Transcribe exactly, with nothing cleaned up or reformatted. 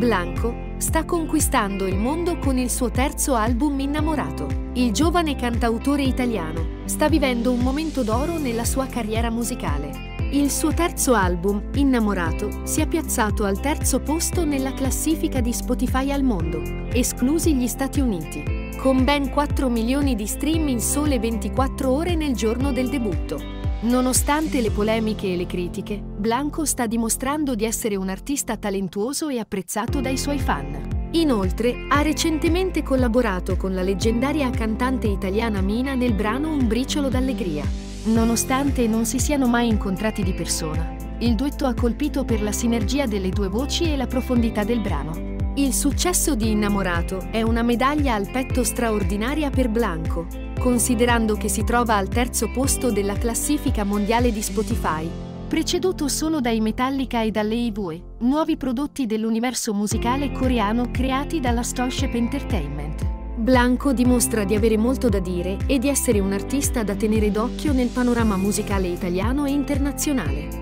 Blanco sta conquistando il mondo con il suo terzo album Innamorato. Il giovane cantautore italiano sta vivendo un momento d'oro nella sua carriera musicale. Il suo terzo album, Innamorato, si è piazzato al terzo posto nella classifica di Spotify al mondo, esclusi gli Stati Uniti, con ben quattro milioni di stream in sole ventiquattro ore nel giorno del debutto. Nonostante le polemiche e le critiche, Blanco sta dimostrando di essere un artista talentuoso e apprezzato dai suoi fan. Inoltre, ha recentemente collaborato con la leggendaria cantante italiana Mina nel brano Un briciolo d'allegria. Nonostante non si siano mai incontrati di persona, il duetto ha colpito per la sinergia delle due voci e la profondità del brano. Il successo di Innamorato è una medaglia al petto straordinaria per Blanco, considerando che si trova al terzo posto della classifica mondiale di Spotify, preceduto solo dai Metallica e dalle I V E, nuovi prodotti dell'universo musicale coreano creati dalla Starship Entertainment. Blanco dimostra di avere molto da dire e di essere un artista da tenere d'occhio nel panorama musicale italiano e internazionale.